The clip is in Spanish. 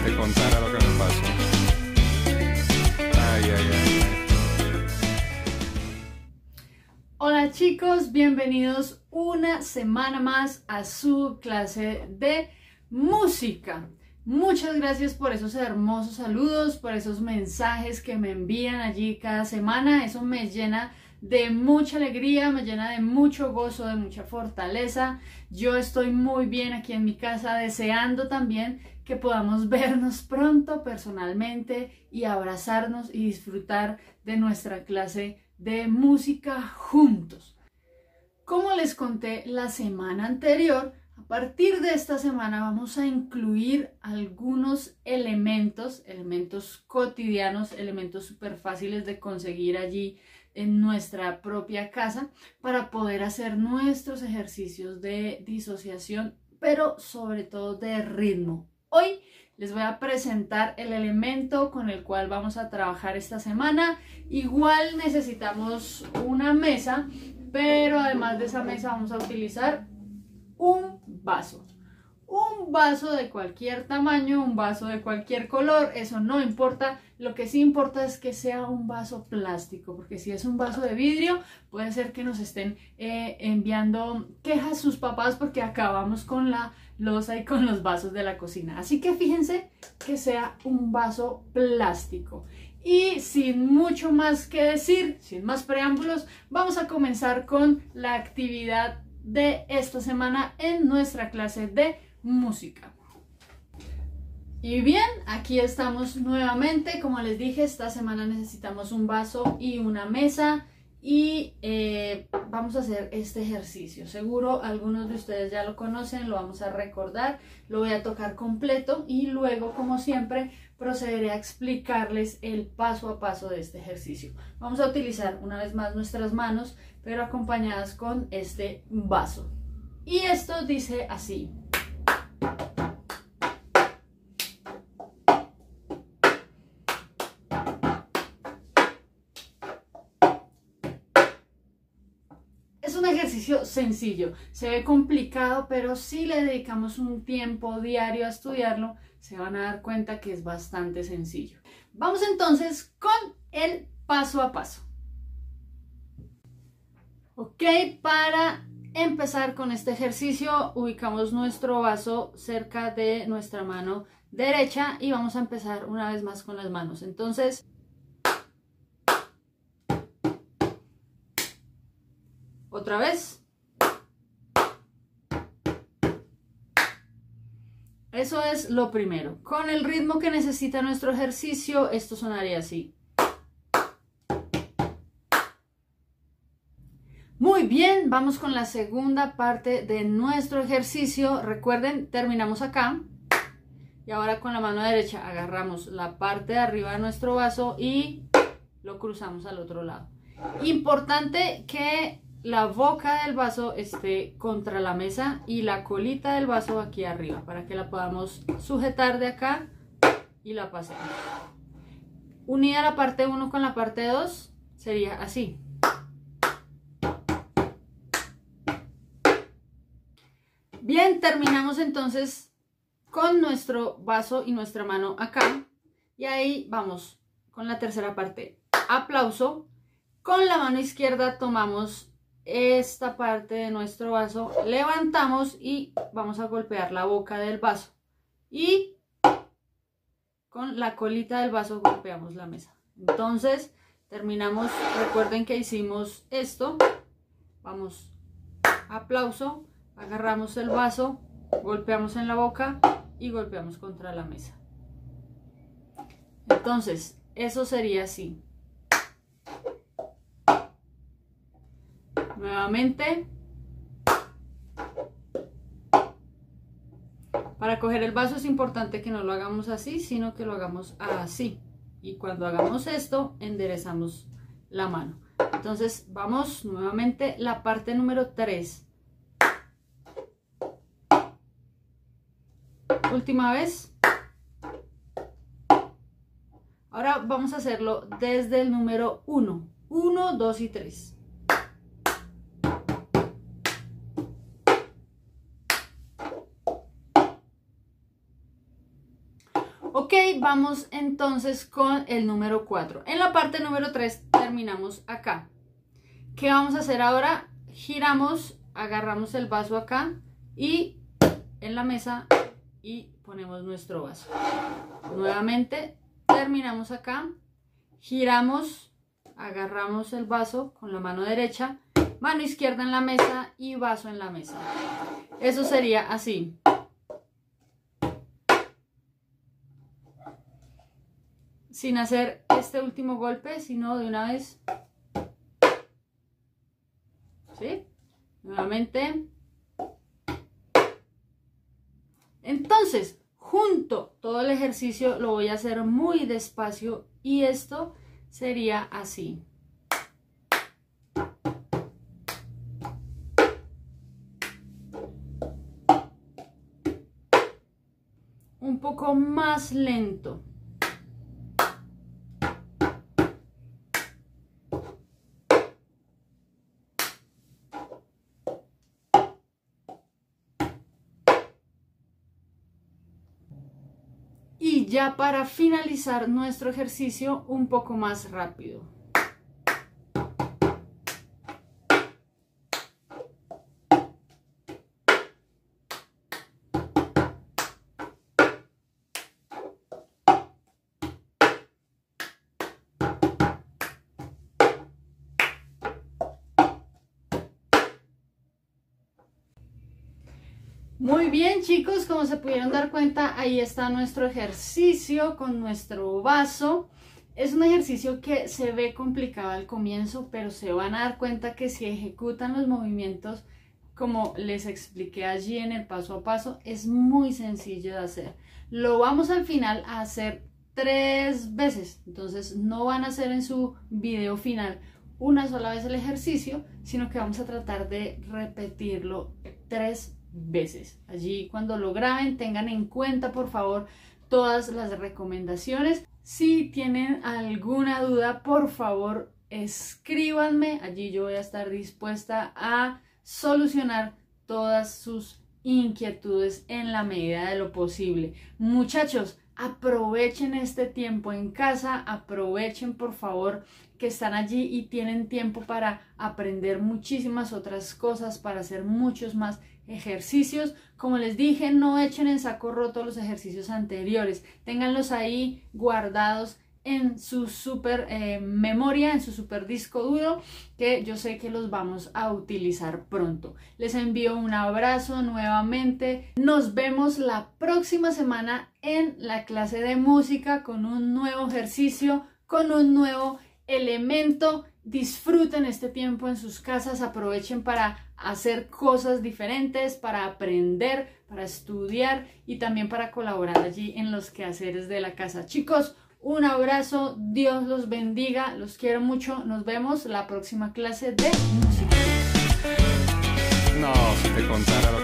te contara lo que me pasó. Ay, ay, ay. Hola chicos, bienvenidos una semana más a su clase de música. Muchas gracias por esos hermosos saludos, por esos mensajes que me envían allí cada semana. Eso me llena de mucha alegría, me llena de mucho gozo, de mucha fortaleza. Yo estoy muy bien aquí en mi casa, deseando también que podamos vernos pronto personalmente y abrazarnos y disfrutar de nuestra clase de música juntos. Como les conté la semana anterior, a partir de esta semana vamos a incluir algunos elementos cotidianos, elementos súper fáciles de conseguir allí en nuestra propia casa para poder hacer nuestros ejercicios de disociación, pero sobre todo de ritmo. Hoy les voy a presentar el elemento con el cual vamos a trabajar esta semana. Igual necesitamos una mesa, pero además de esa mesa vamos a utilizar un vaso. Un vaso de cualquier tamaño, un vaso de cualquier color, eso no importa. Lo que sí importa es que sea un vaso plástico, porque si es un vaso de vidrio, puede ser que nos estén enviando quejas sus papás porque acabamos con la loza y con los vasos de la cocina. Así que fíjense que sea un vaso plástico. Y sin mucho más que decir, sin más preámbulos, vamos a comenzar con la actividad de esta semana en nuestra clase de música. Y bien, aquí estamos nuevamente. Como les dije, esta semana necesitamos un vaso y una mesa y vamos a hacer este ejercicio. Seguro algunos de ustedes ya lo conocen, lo vamos a recordar, lo voy a tocar completo y luego, como siempre, procederé a explicarles el paso a paso de este ejercicio. Vamos a utilizar una vez más nuestras manos, pero acompañadas con este vaso. Y esto dice así. Es un ejercicio sencillo, se ve complicado, pero si le dedicamos un tiempo diario a estudiarlo, se van a dar cuenta que es bastante sencillo. Vamos entonces con el paso a paso. Ok, para empezar con este ejercicio, ubicamos nuestro vaso cerca de nuestra mano derecha y vamos a empezar una vez más con las manos. Entonces, otra vez. Eso es lo primero. Con el ritmo que necesita nuestro ejercicio, esto sonaría así. Muy bien, vamos con la segunda parte de nuestro ejercicio. Recuerden, terminamos acá. Y ahora con la mano derecha agarramos la parte de arriba de nuestro vaso y lo cruzamos al otro lado. Importante que la boca del vaso esté contra la mesa y la colita del vaso aquí arriba para que la podamos sujetar de acá y la pasemos. Unida la parte 1 con la parte 2 sería así. Bien, terminamos entonces con nuestro vaso y nuestra mano acá y ahí vamos con la tercera parte. Aplauso. Con la mano izquierda tomamos esta parte de nuestro vaso, levantamos y vamos a golpear la boca del vaso y con la colita del vaso golpeamos la mesa. Entonces terminamos, recuerden que hicimos esto, vamos, aplauso, agarramos el vaso, golpeamos en la boca y golpeamos contra la mesa. Entonces eso sería así. Nuevamente, para coger el vaso es importante que no lo hagamos así, sino que lo hagamos así. Y cuando hagamos esto, enderezamos la mano. Entonces, vamos nuevamente la parte número 3. Última vez. Ahora vamos a hacerlo desde el número 1. 1, 2 y 3. Ok, vamos entonces con el número 4. En la parte número 3 terminamos acá. ¿Qué vamos a hacer ahora? Giramos, agarramos el vaso acá y en la mesa y ponemos nuestro vaso. Nuevamente terminamos acá, giramos, agarramos el vaso con la mano derecha, mano izquierda en la mesa y vaso en la mesa. Eso sería así. Sin hacer este último golpe, sino de una vez. ¿Sí? Nuevamente. Entonces, junto todo el ejercicio lo voy a hacer muy despacio y esto sería así. Un poco más lento. Y ya para finalizar nuestro ejercicio un poco más rápido. Muy bien, chicos, como se pudieron dar cuenta, ahí está nuestro ejercicio con nuestro vaso. Es un ejercicio que se ve complicado al comienzo, pero se van a dar cuenta que si ejecutan los movimientos como les expliqué allí en el paso a paso, es muy sencillo de hacer. Lo vamos al final a hacer 3 veces, entonces no van a hacer en su video final una sola vez el ejercicio, sino que vamos a tratar de repetirlo 3 veces. Allí cuando lo graben tengan en cuenta por favor todas las recomendaciones. Si tienen alguna duda, por favor escríbanme, allí yo voy a estar dispuesta a solucionar todas sus inquietudes en la medida de lo posible. Muchachos, aprovechen este tiempo en casa, aprovechen por favor que están allí y tienen tiempo para aprender muchísimas otras cosas, para hacer muchos más ejercicios. Como les dije, no echen en saco roto los ejercicios anteriores, ténganlos ahí guardados en su super memoria, en su super disco duro, que yo sé que los vamos a utilizar pronto. Les envío un abrazo nuevamente, nos vemos la próxima semana en la clase de música con un nuevo ejercicio, con un nuevo elemento. Disfruten este tiempo en sus casas, aprovechen para hacer cosas diferentes, para aprender, para estudiar y también para colaborar allí en los quehaceres de la casa. Chicos, un abrazo, Dios los bendiga, los quiero mucho, nos vemos la próxima clase de música. No, si te contara lo